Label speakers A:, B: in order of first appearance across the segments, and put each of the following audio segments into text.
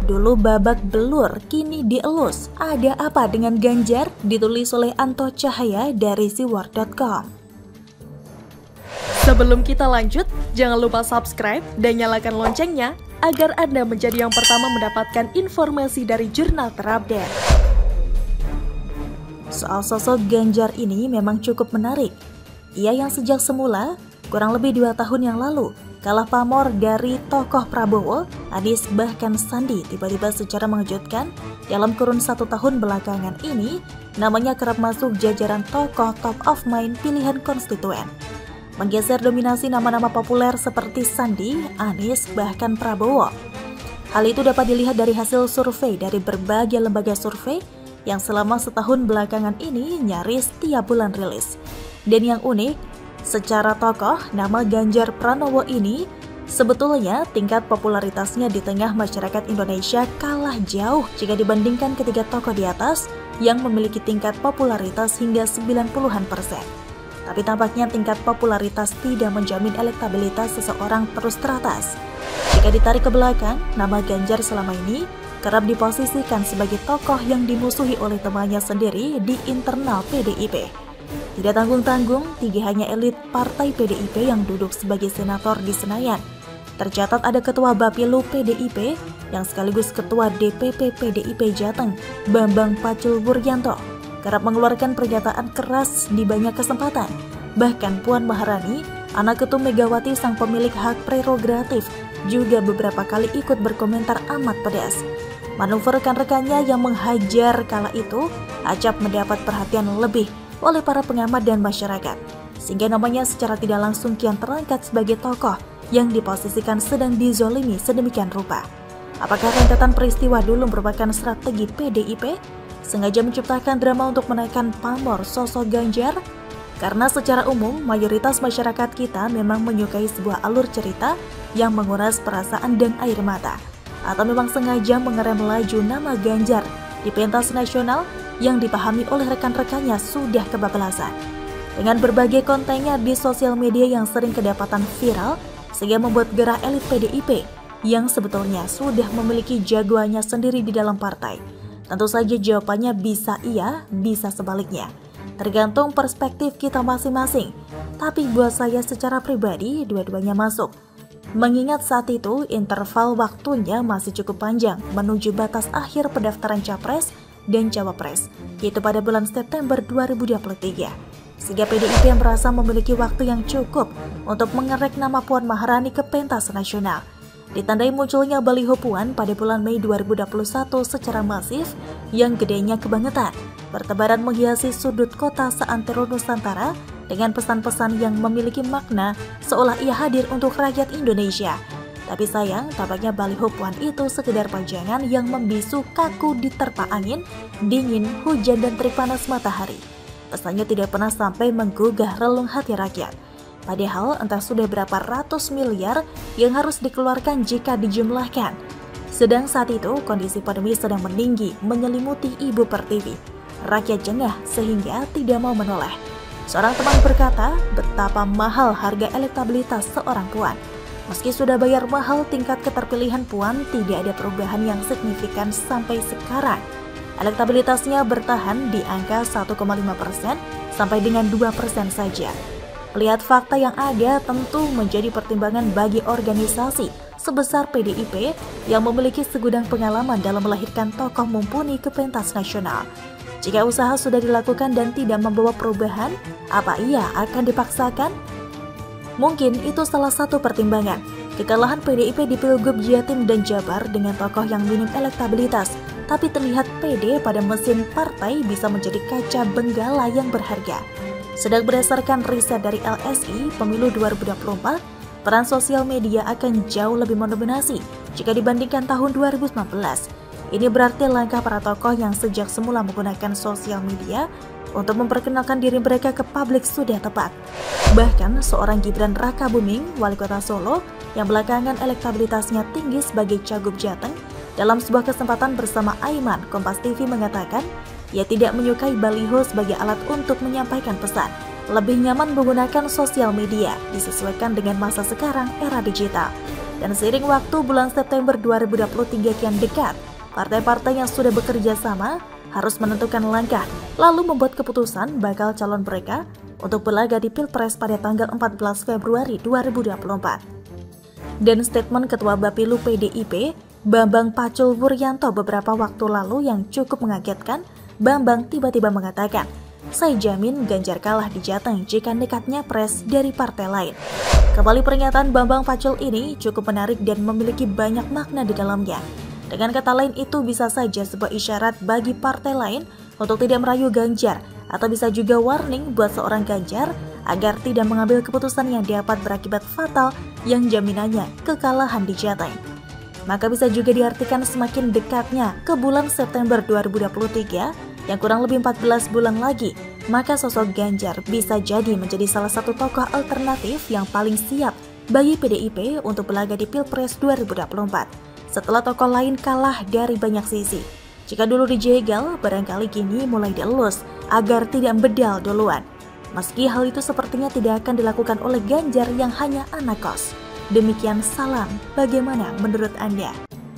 A: Dulu babak belur, kini dielus. Ada apa dengan Ganjar? Ditulis oleh Anto Cahaya dari siwar.com.
B: Sebelum kita lanjut, jangan lupa subscribe dan nyalakan loncengnya agar Anda menjadi yang pertama mendapatkan informasi dari jurnal terupdate.
A: Soal sosok Ganjar ini memang cukup menarik. Ia yang sejak semula, kurang lebih 2 tahun yang lalu, kalah pamor dari tokoh Prabowo, Anies bahkan Sandi, tiba-tiba secara mengejutkan dalam kurun 1 tahun belakangan ini, namanya kerap masuk jajaran tokoh top of mind pilihan konstituen. Menggeser dominasi nama-nama populer seperti Sandi, Anies, bahkan Prabowo. Hal itu dapat dilihat dari hasil survei dari berbagai lembaga survei yang selama setahun belakangan ini nyaris tiap bulan rilis. Dan yang unik, secara tokoh, nama Ganjar Pranowo ini sebetulnya tingkat popularitasnya di tengah masyarakat Indonesia kalah jauh jika dibandingkan ketiga tokoh di atas yang memiliki tingkat popularitas hingga 90-an%. Tapi tampaknya tingkat popularitas tidak menjamin elektabilitas seseorang terus teratas. Jika ditarik ke belakang, nama Ganjar selama ini kerap diposisikan sebagai tokoh yang dimusuhi oleh temannya sendiri di internal PDIP. Tidak tanggung-tanggung, 3 hanya elit partai PDIP yang duduk sebagai senator di Senayan. Tercatat ada Ketua Bapilu PDIP yang sekaligus Ketua DPP PDIP Jateng, Bambang Pacul Wuryanto, kerap mengeluarkan pernyataan keras di banyak kesempatan. Bahkan Puan Maharani, anak ketum Megawati sang pemilik hak prerogatif, juga beberapa kali ikut berkomentar amat pedas. Manuver rekan-rekannya yang menghajar kala itu acap mendapat perhatian lebih oleh para pengamat dan masyarakat, sehingga namanya secara tidak langsung kian terangkat sebagai tokoh yang diposisikan sedang dizolimi sedemikian rupa. Apakah rentetan peristiwa dulu merupakan strategi PDIP? Sengaja menciptakan drama untuk menaikkan pamor sosok Ganjar? Karena secara umum, mayoritas masyarakat kita memang menyukai sebuah alur cerita yang menguras perasaan dan air mata. Atau memang sengaja mengerem laju nama Ganjar di pentas nasional yang dipahami oleh rekan-rekannya sudah kebablasan. Dengan berbagai kontennya di sosial media yang sering kedapatan viral, sehingga membuat gerah elit PDIP yang sebetulnya sudah memiliki jagoannya sendiri di dalam partai. Tentu saja jawabannya bisa iya, bisa sebaliknya. Tergantung perspektif kita masing-masing. Tapi buat saya secara pribadi, dua-duanya masuk. Mengingat saat itu interval waktunya masih cukup panjang menuju batas akhir pendaftaran Capres dan Cawapres, yaitu pada bulan September 2023. Sehingga PDIP merasa memiliki waktu yang cukup untuk mengerek nama Puan Maharani ke pentas nasional. Ditandai munculnya baliho Puan pada bulan Mei 2021 secara masif yang gedenya kebangetan, bertebaran menghiasi sudut kota seantero Nusantara dengan pesan-pesan yang memiliki makna seolah ia hadir untuk rakyat Indonesia. Tapi sayang, tampaknya baliho Puan itu sekedar pajangan yang membisu kaku diterpa angin, dingin, hujan, dan terik panas matahari. Pesannya tidak pernah sampai menggugah relung hati rakyat. Padahal entah sudah berapa ratus miliar yang harus dikeluarkan jika dijumlahkan. Sedang saat itu kondisi pandemi sedang meninggi menyelimuti ibu pertiwi. Rakyat jengah sehingga tidak mau menoleh. Seorang teman berkata betapa mahal harga elektabilitas seorang Puan. Meski sudah bayar mahal, tingkat keterpilihan Puan tidak ada perubahan yang signifikan sampai sekarang. Elektabilitasnya bertahan di angka 1,5% sampai dengan 2% saja. Melihat fakta yang ada tentu menjadi pertimbangan bagi organisasi sebesar PDIP yang memiliki segudang pengalaman dalam melahirkan tokoh mumpuni ke pentas nasional. Jika usaha sudah dilakukan dan tidak membawa perubahan, apa ia akan dipaksakan? Mungkin itu salah satu pertimbangan. Kekalahan PDIP di Pilgub Jatim dan Jabar dengan tokoh yang minim elektabilitas, tapi terlihat PD pada mesin partai bisa menjadi kaca benggala yang berharga. Sedang berdasarkan riset dari LSI, pemilu 2024, peran sosial media akan jauh lebih mendominasi jika dibandingkan tahun 2019. Ini berarti langkah para tokoh yang sejak semula menggunakan sosial media untuk memperkenalkan diri mereka ke publik sudah tepat. Bahkan seorang Gibran Rakabuming, wali kota Solo, yang belakangan elektabilitasnya tinggi sebagai Cagup Jateng, dalam sebuah kesempatan bersama Aiman, Kompas TV mengatakan, ia tidak menyukai baliho sebagai alat untuk menyampaikan pesan. Lebih nyaman menggunakan sosial media, disesuaikan dengan masa sekarang era digital. Dan seiring waktu, bulan September 2023 kian dekat, partai-partai yang sudah bekerja sama harus menentukan langkah, lalu membuat keputusan bakal calon mereka untuk berlaga di Pilpres pada tanggal 14 Februari 2024. Dan statement Ketua Bapilu PDIP, Bambang Pacul Wuryanto beberapa waktu lalu yang cukup mengagetkan. Bambang tiba-tiba mengatakan, "Saya jamin Ganjar kalah di Jateng jika nekatnya pres dari partai lain." Kembali pernyataan Bambang Pacul ini cukup menarik dan memiliki banyak makna di dalamnya. Dengan kata lain, itu bisa saja sebuah isyarat bagi partai lain untuk tidak merayu Ganjar, atau bisa juga warning buat seorang Ganjar agar tidak mengambil keputusan yang dapat berakibat fatal yang jaminannya kekalahan di Jateng. Maka bisa juga diartikan semakin dekatnya ke bulan September 2023 yang kurang lebih 14 bulan lagi, maka sosok Ganjar bisa jadi menjadi salah satu tokoh alternatif yang paling siap bagi PDIP untuk berlaga di Pilpres 2024 setelah tokoh lain kalah dari banyak sisi. Jika dulu dijegal, barangkali kini mulai dielus agar tidak bedal duluan. Meski hal itu sepertinya tidak akan dilakukan oleh Ganjar yang hanya anak kos. Demikian salam, bagaimana menurut Anda?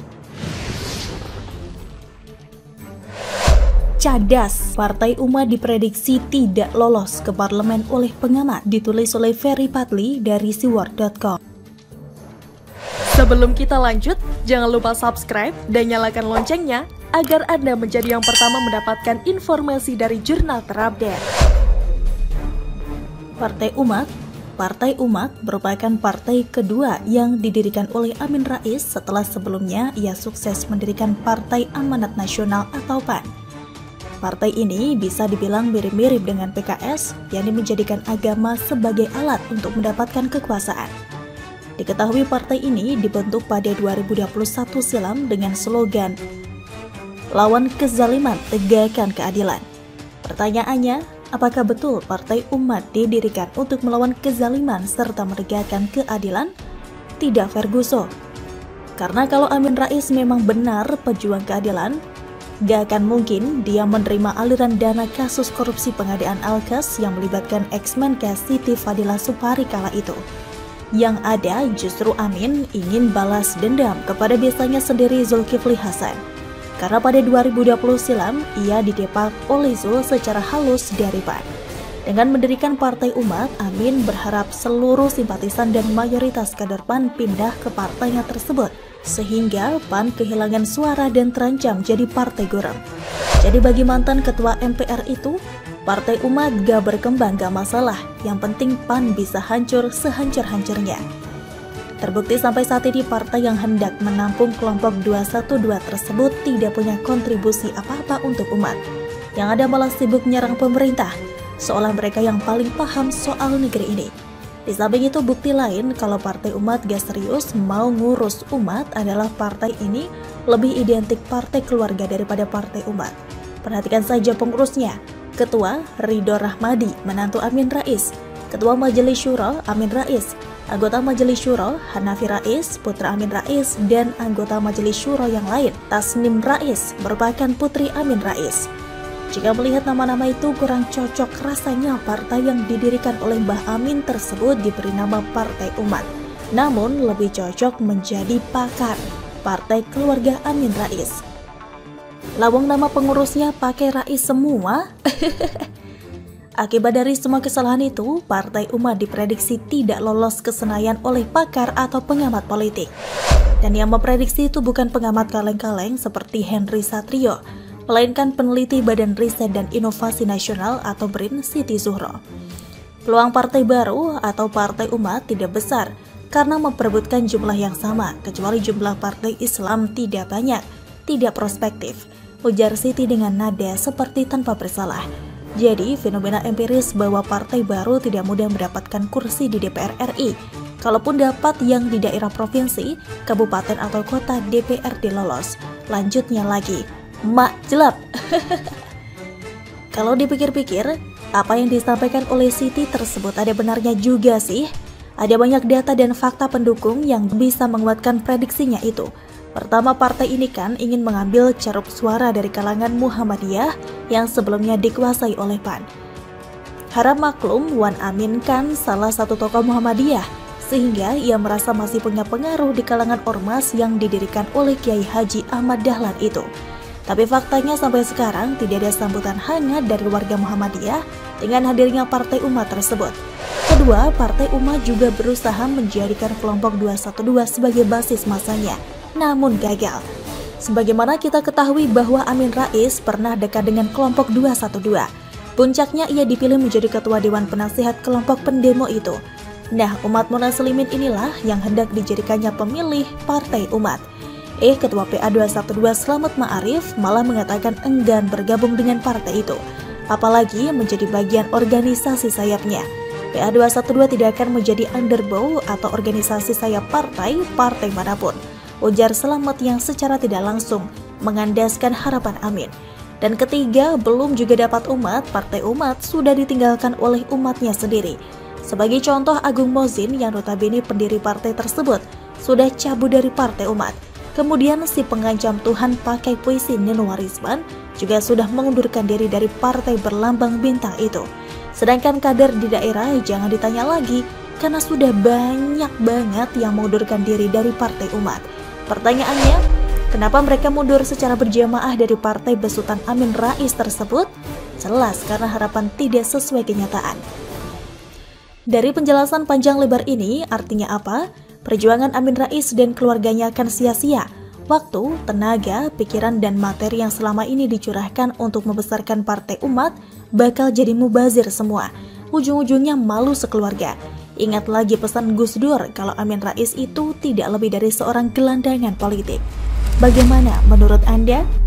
A: Cadas, Partai Umat diprediksi tidak lolos ke parlemen oleh pengamat, ditulis oleh Ferry Patli dari siwar.com.
B: Sebelum kita lanjut, jangan lupa subscribe dan nyalakan loncengnya agar Anda menjadi yang pertama mendapatkan informasi dari jurnal terupdate.
A: Partai Umat merupakan partai kedua yang didirikan oleh Amin Rais setelah sebelumnya ia sukses mendirikan Partai Amanat Nasional atau PAN. Partai ini bisa dibilang mirip-mirip dengan PKS, yakni menjadikan agama sebagai alat untuk mendapatkan kekuasaan. Diketahui partai ini dibentuk pada 2021 silam dengan slogan "Lawan kezaliman, tegakkan keadilan". Pertanyaannya, apakah betul Partai Umat didirikan untuk melawan kezaliman serta menegakkan keadilan? Tidak, Ferguson. Karena kalau Amin Rais memang benar pejuang keadilan, gak akan mungkin dia menerima aliran dana kasus korupsi pengadaan Alkes yang melibatkan ex-Menkes Siti Fadila Supari kala itu. Yang ada justru Amin ingin balas dendam kepada besannya sendiri Zulkifli Hasan. Karena pada 2020 silam, ia didepak oleh Zul secara halus dari PAN. Dengan mendirikan Partai Umat, Amin berharap seluruh simpatisan dan mayoritas kader PAN pindah ke partainya tersebut, sehingga PAN kehilangan suara dan terancam jadi partai gurem. Jadi bagi mantan ketua MPR itu, Partai Umat gak berkembang gak masalah, yang penting PAN bisa hancur sehancur-hancurnya. Terbukti sampai saat ini partai yang hendak menampung kelompok 212 tersebut tidak punya kontribusi apa-apa untuk umat. Yang ada malah sibuk nyerang pemerintah, seolah mereka yang paling paham soal negeri ini. Di samping itu, bukti lain kalau Partai Umat gak serius mau ngurus umat adalah partai ini lebih identik partai keluarga daripada Partai Umat. Perhatikan saja pengurusnya. Ketua Ridho Rahmadi, menantu Amin Rais. Ketua Majelis Syuro Amin Rais. Anggota Majelis Syuro Hanafi Rais, putra Amin Rais, dan anggota Majelis Syuro yang lain, Tasnim Rais, merupakan putri Amin Rais. Jika melihat nama-nama itu kurang cocok, rasanya partai yang didirikan oleh Mbah Amin tersebut diberi nama Partai Umat. Namun lebih cocok menjadi Pakar, Partai Keluarga Amin Rais. Lawang nama pengurusnya pakai Rais semua. Akibat dari semua kesalahan itu, Partai Umat diprediksi tidak lolos ke Senayan oleh pakar atau pengamat politik. Dan yang memprediksi itu bukan pengamat kaleng-kaleng seperti Henry Satrio, melainkan peneliti Badan Riset dan Inovasi Nasional atau BRIN Siti Zuhro. Peluang partai baru atau Partai Umat tidak besar karena memperebutkan jumlah yang sama, kecuali jumlah partai Islam tidak banyak, tidak prospektif, ujar Siti dengan nada seperti tanpa bersalah. Jadi, fenomena empiris bahwa partai baru tidak mudah mendapatkan kursi di DPR RI. Kalaupun dapat yang di daerah provinsi, kabupaten atau kota, DPRD lolos. Lanjutnya lagi, mak jelap. Kalau dipikir-pikir, apa yang disampaikan oleh Siti tersebut ada benarnya juga sih. Ada banyak data dan fakta pendukung yang bisa menguatkan prediksinya itu. Pertama, partai ini kan ingin mengambil ceruk suara dari kalangan Muhammadiyah yang sebelumnya dikuasai oleh PAN. Harap maklum, Wan Amin kan salah satu tokoh Muhammadiyah. sehingga ia merasa masih punya pengaruh di kalangan ormas yang didirikan oleh Kiai Haji Ahmad Dahlan itu. Tapi faktanya sampai sekarang tidak ada sambutan hangat dari warga Muhammadiyah dengan hadirnya Partai Umat tersebut. Kedua, Partai Umat juga berusaha menjadikan kelompok 212 sebagai basis masanya, namun gagal. Sebagaimana kita ketahui bahwa Amin Rais pernah dekat dengan kelompok 212. Puncaknya ia dipilih menjadi ketua Dewan Penasihat kelompok pendemo itu. Nah, umat muslimin inilah yang hendak dijadikannya pemilih Partai Umat. Ketua PA 212 Slamet Ma'arif malah mengatakan enggan bergabung dengan partai itu, apalagi menjadi bagian organisasi sayapnya. PA 212 tidak akan menjadi underbow atau organisasi sayap partai manapun, ujar Slamet yang secara tidak langsung mengandaskan harapan Amin. Dan ketiga, belum juga dapat umat, Partai Umat sudah ditinggalkan oleh umatnya sendiri. Sebagai contoh, Agung Mozin yang notabene pendiri partai tersebut sudah cabut dari Partai Umat. Kemudian si pengancam Tuhan pakai puisi Nenowarisman juga sudah mengundurkan diri dari partai berlambang bintang itu. Sedangkan kader di daerah jangan ditanya lagi karena sudah banyak banget yang mengundurkan diri dari Partai Umat. Pertanyaannya, kenapa mereka mundur secara berjamaah dari partai besutan Amin Rais tersebut? Jelas karena harapan tidak sesuai kenyataan. Dari penjelasan panjang lebar ini, artinya apa? Perjuangan Amin Rais dan keluarganya akan sia-sia. Waktu, tenaga, pikiran, dan materi yang selama ini dicurahkan untuk membesarkan Partai Umat bakal jadi mubazir semua. Ujung-ujungnya malu sekeluarga. Ingat lagi pesan Gus Dur kalau Amin Rais itu tidak lebih dari seorang gelandangan politik. Bagaimana menurut Anda?